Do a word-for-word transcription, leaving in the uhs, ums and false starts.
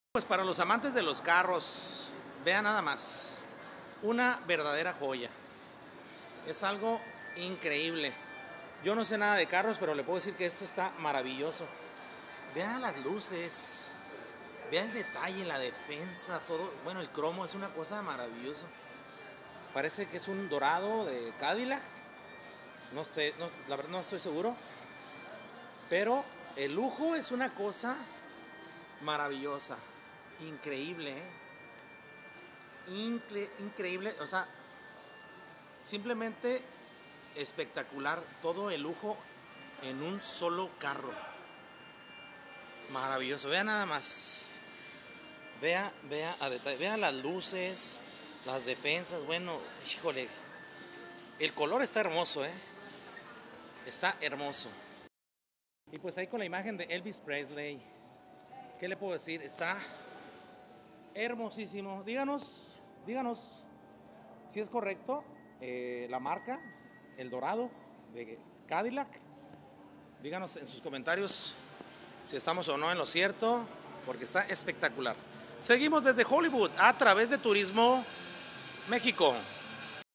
Pues para los amantes de los carros, vean nada más, una verdadera joya. Es algo increíble. Yo no sé nada de carros, pero le puedo decir que esto está maravilloso. Vean las luces, vean el detalle, la defensa, todo. Bueno, el cromo es una cosa maravillosa. Parece que es un dorado de Cadillac. No estoy, no, la verdad no estoy seguro. Pero el lujo es una cosa maravillosa. Increíble, ¿eh? Incre increíble, o sea, simplemente espectacular, todo el lujo en un solo carro. Maravilloso, vea nada más. Vea, vea a detalle, vea las luces, las defensas, bueno, híjole. El color está hermoso, ¿eh? Está hermoso. Y pues ahí con la imagen de Elvis Presley, ¿qué le puedo decir? Está hermosísimo. Díganos, díganos si es correcto eh, la marca, el dorado de Cadillac. Díganos en sus comentarios si estamos o no en lo cierto, porque está espectacular. Seguimos desde Hollywood a través de Turismo México.